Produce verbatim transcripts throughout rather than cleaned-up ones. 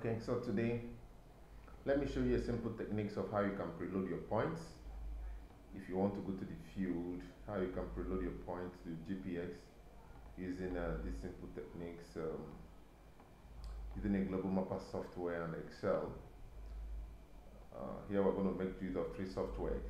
Okay, so today let me show you a simple techniques of how you can preload your points. If you want to go to the field, how you can preload your points to G P X using uh, these simple techniques, um, using a global mapper software and Excel. Uh, here we're going to make use of three softwares.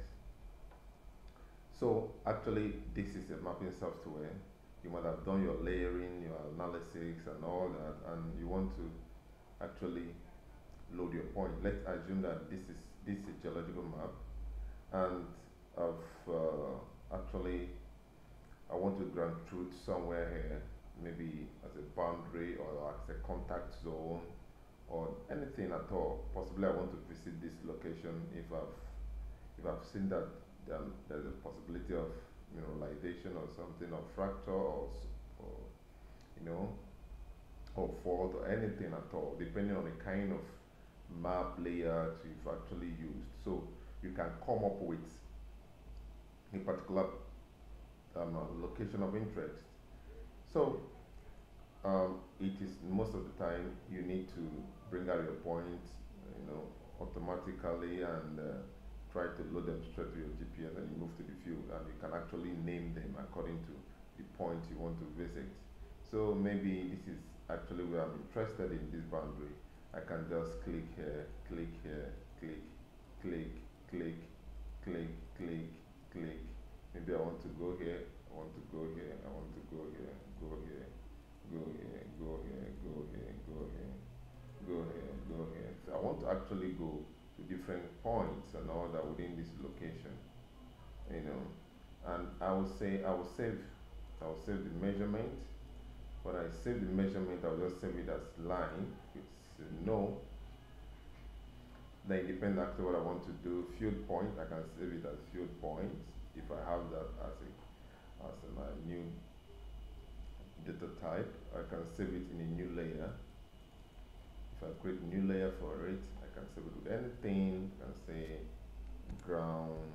So actually this is a mapping software. You might have done your layering, your analysis and all that, and you want to actually load your point. Let's assume that this is this is a geological map, and I've uh, actually I want to grant truth somewhere here, maybe as a boundary or as a contact zone or anything at all. Possibly I want to visit this location if I've if I've seen that um, there's a possibility of mineralization or something, or fracture or, or you know or fault or anything at all, depending on the kind of map layout you've actually used. So you can come up with a particular um, location of interest. So um, it is most of the time you need to bring out your points, you know, automatically, and uh, try to load them straight to your G P S, and you move to the field, and you can actually name them according to the point you want to visit. So maybe this is actually where I'm interested in this boundary. I can just click here, click here, click, click, click, click, click, click. Maybe I want to go here, I want to go here, I want to go here, go here, go here, go here, go here, go here, go here, go here. So I want to actually go to different points and all that within this location, you know. And I will say, I will save, I will save the measurement. When I save the measurement, I'll just save it as line. It's uh, no. Then it depends actually what I want to do. Field point, I can save it as field points if I have that as a as a my new data type. I can save it in a new layer. If I create a new layer for it, I can save it with anything. I can say ground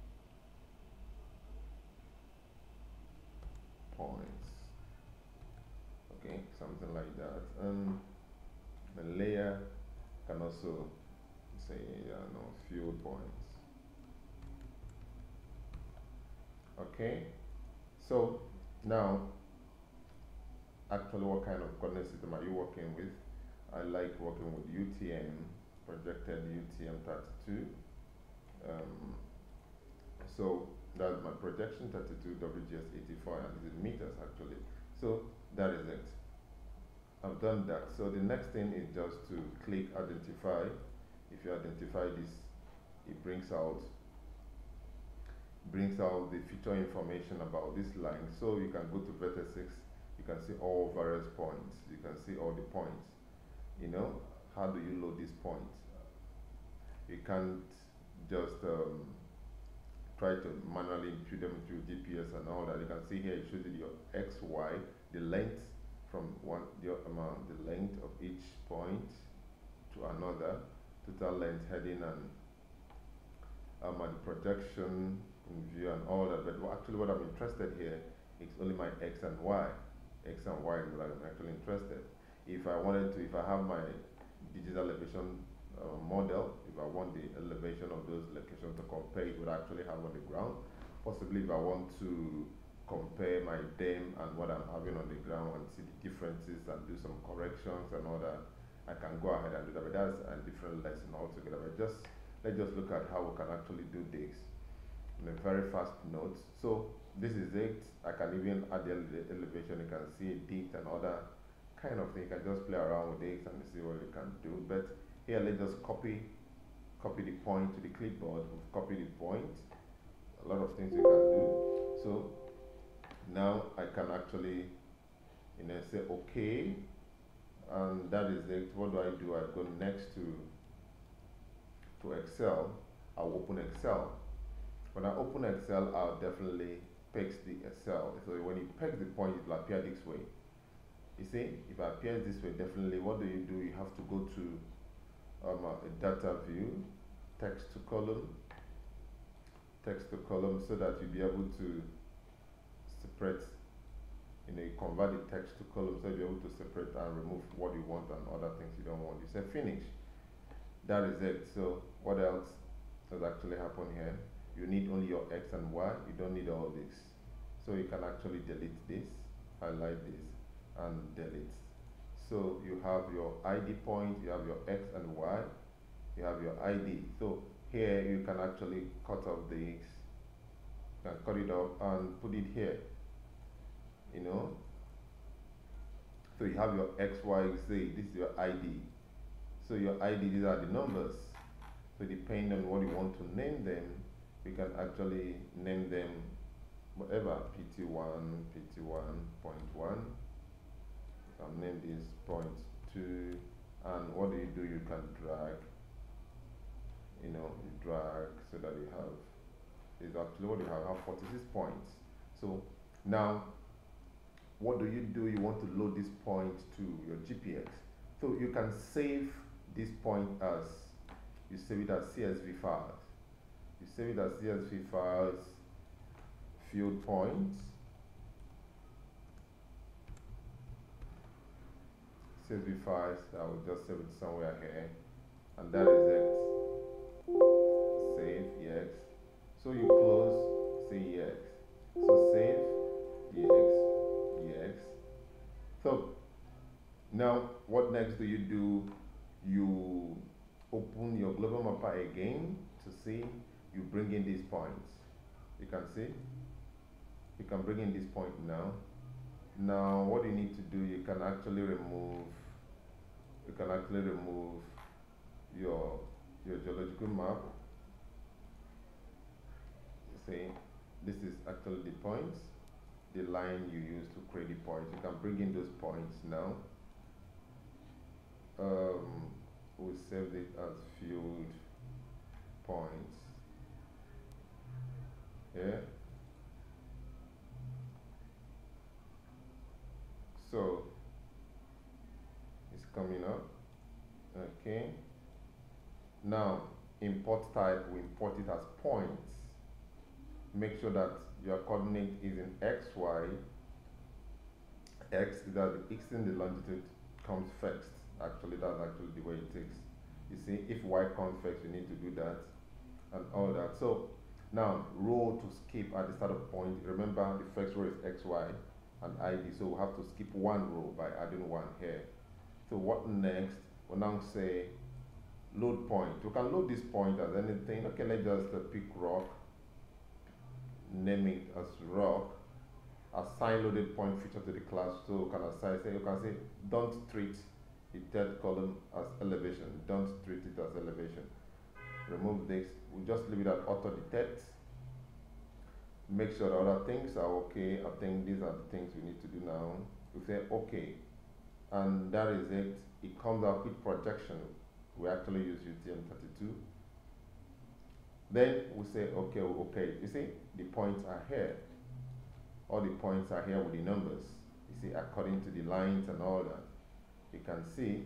points. Okay, something like that. And the layer can also say, uh, no, field points. Okay, so now actually what kind of coordinate system are you working with? I like working with U T M, projected U T M thirty-two. Um, so that's my projection thirty-two, W G S eighty-four, and this is meters actually. So that is it. I've done that. So the next thing is just to click identify. If you identify this, it brings out brings out the feature information about this line. So you can go to vertex, you can see all various points, you can see all the points. You know, how do you load these points? You can't just um, try to manually input them into G P S and all that. You can see here it shows you your X, Y, the length from one the amount, the length of each point to another, total length, heading, and um, and the projection in view and all that. But actually what I'm interested here is only my X and Y. X and Y is what I'm actually interested. If I wanted to, if I have my digital elevation uh, model, if I want the elevation of those locations to compare it with what I actually have on the ground, possibly if I want to compare my dam and what I'm having on the ground and see the differences and do some corrections and all that, I can go ahead and do that. But that's a different lesson altogether. But just let's just look at how we can actually do this in a very fast note. So this is it. I can even add the ele elevation. You can see it and other kind of thing. You can just play around with it and see what you can do. But here, let's just copy copy the point to the clipboard. We've copied the point. A lot of things you can do. So now I can actually, you know, say okay, and that is it. What do I do? I go next to to Excel. I'll open Excel. When I open Excel, I'll definitely paste the Excel. So when you paste the point, it will appear this way. You see, if it appears this way, definitely what do you do? You have to go to um, a data view, text to column, text to column, so that you'll be able to separate, you know, you convert the text to columns so you'll be able to separate and remove what you want and other things you don't want. You say finish. That is it. So what else does actually happen here? You need only your X and Y. You don't need all this. So you can actually delete this, highlight this, and delete. So you have your I D point, you have your X and Y, you have your I D. So here you can actually cut off this, you can cut it off and put it here. You know, so you have your X, Y, Z. This is your I D. So your I D, these are the numbers. So depending on what you want to name them, we can actually name them whatever, P T one, P T one point one. I'll name this point two, and what do you do? You can drag, you know, you drag so that you have, is actually what you have, have forty-six points. So now, what do you do? You want to load this point to your G P X. So you can save this point as, you save it as C S V files. You save it as C S V files, field points, C S V files. I will just save it somewhere here, and that is it. Save, yes. So you close, say yes. So save, yes, yes. So now what next do you do? You open your global mapper again to see, you bring in these points. You can see, you can bring in this point now. Now what you need to do, you can actually remove, you can actually remove your, your geological map. See, this is actually the points, the line you use to create the points. You can bring in those points now. Um, we saved it as field points. Yeah. So it's coming up. Okay. Now import type, we import it as points. Make sure that your coordinate is in X, Y. X is that the X in the longitude comes first. Actually, that's actually the way it takes. You see, if Y comes first, you need to do that and all that. So now row to skip at the start of point. Remember, the first row is X, Y and I D. So we have to skip one row by adding one here. So what next? We'll now say load point. We can load this point as anything. Okay, let's just uh, pick rock, name it as rock, assign loaded point feature to the class. So you can assign, say, you can say, don't treat the third column as elevation. Don't treat it as elevation. Remove this. We just leave it at auto detect. Make sure the other things are okay. I think these are the things we need to do now. We say okay, and that is it. It comes out with projection. We actually use U T M thirty-two. Then we say okay, okay. You see, the points are here. All the points are here with the numbers. You see, according to the lines and all that. You can see.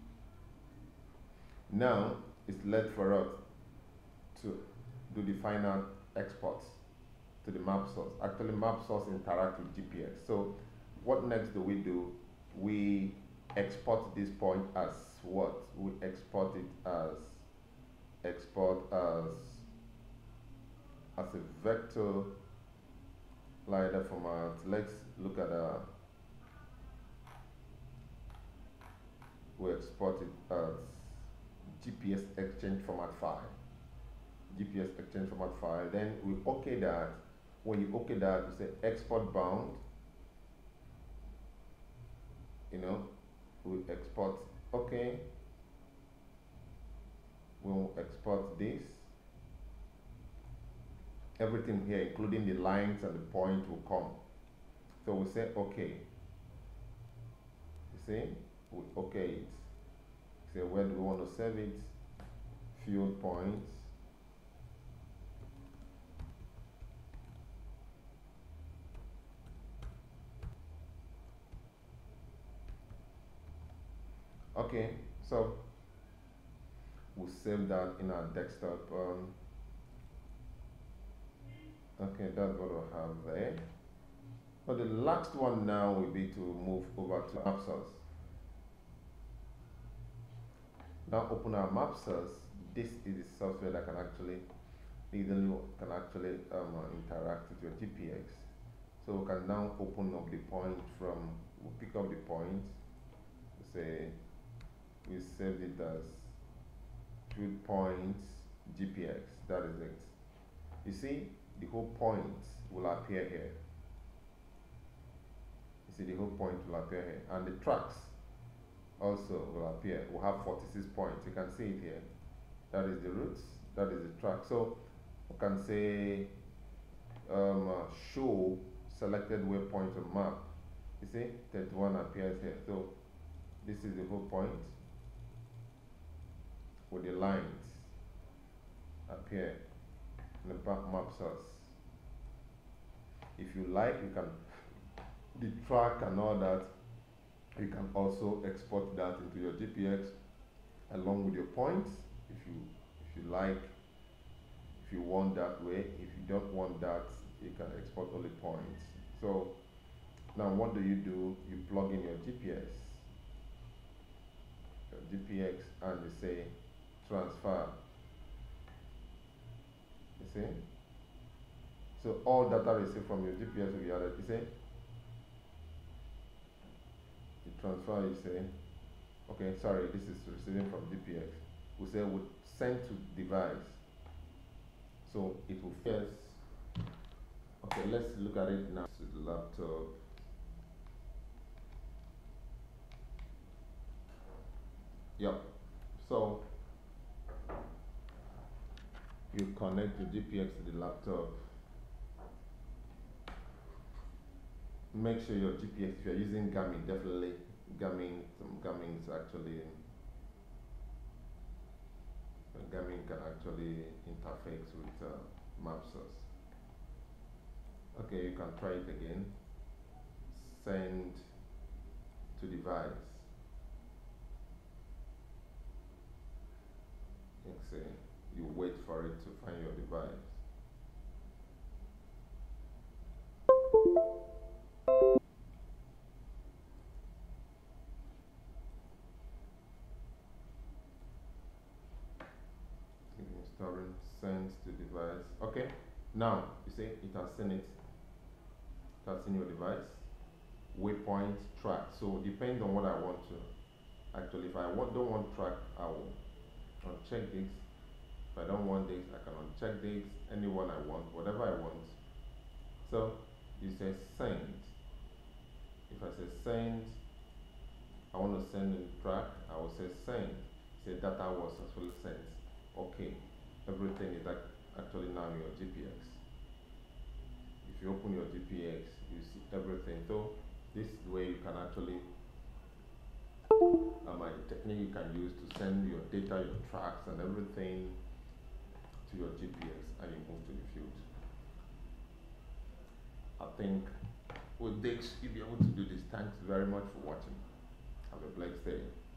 Now it's left for us to do the final exports to the map source. Actually, map source interact with G P X. So what next do we do? We export this point as what? We export it as export as as a vector glider format. Let's look at a we export it as G P S exchange format file. G P S exchange format file. Then we OK that. When you OK that, you say export bound. You know, we export OK. We'll export this. Everything here, including the lines and the point, will come. So we say OK. You see, we OK it. Say where do we want to save it? Field points. Okay, so we'll save that in our desktop. Um, okay, that's what we'll have there. But the last one now will be to move over to map source. Now open our map source. This is the software that can actually easily can actually um, uh, interact with your G P X. So we can now open up the point from, we'll pick up the point, say we saved it as field points G P X, that is it. You see, the whole point will appear here. You see, the whole point will appear here, and the tracks also will appear. We'll have forty-six points. You can see it here. That is the routes, that is the track. So we can say um, uh, show selected waypoint on map. You see, thirty-one appears here. So this is the whole point with the lines appear in the map source. If you like, you can, the track and all that, you can also export that into your G P X along with your points if you if you like, if you want that way. If you don't want that, you can export only points. So now what do you do? You plug in your G P X your G P X and you say transfer. You see? So all data received from your G P S will be added. You see? You transfer, you say, okay, sorry, this is receiving from G P X. We say we send to device. So it will first, okay, let's look at it now. So the laptop. Yep. So you connect your G P X to the laptop. Make sure your G P X, if you're using Garmin, definitely Garmin, some Garmin is actually, Garmin can actually interface with uh, map source. Okay, you can try it again. Send to device. You see, you wait for it to find your device. Storing, send to device. Okay, now you see it has seen it. It has seen your device. Waypoint track. So depends on what I want to. Actually, if I want, don't want track, I will uncheck this. If I don't want this, I can uncheck this. Anyone I want, whatever I want. So you say send. If I say send, I want to send in track, I will say send. Say data was successfully sent. Okay, everything is actually now in your G P X. If you open your G P X, you see everything. So this is the way you can actually, um, a technique you can use to send your data, your tracks and everything to your G P X and you move to the field. I think with this, you'll be able to do this. Thanks very much for watching. Have a blessed day.